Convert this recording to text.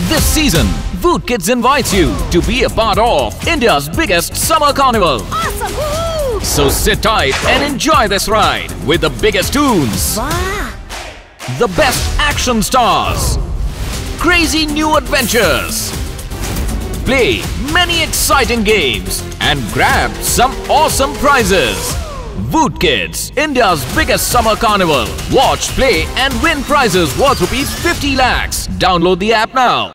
This season, Voot Kids invites you to be a part of India's biggest summer carnival. Awesome! Woo! So sit tight and enjoy this ride with the biggest toons, Wow! the best action stars, crazy new adventures, play many exciting games and grab some awesome prizes. Voot Kids, India's biggest summer carnival. Watch, play and win prizes worth rupees 50 lakhs. Download the app now.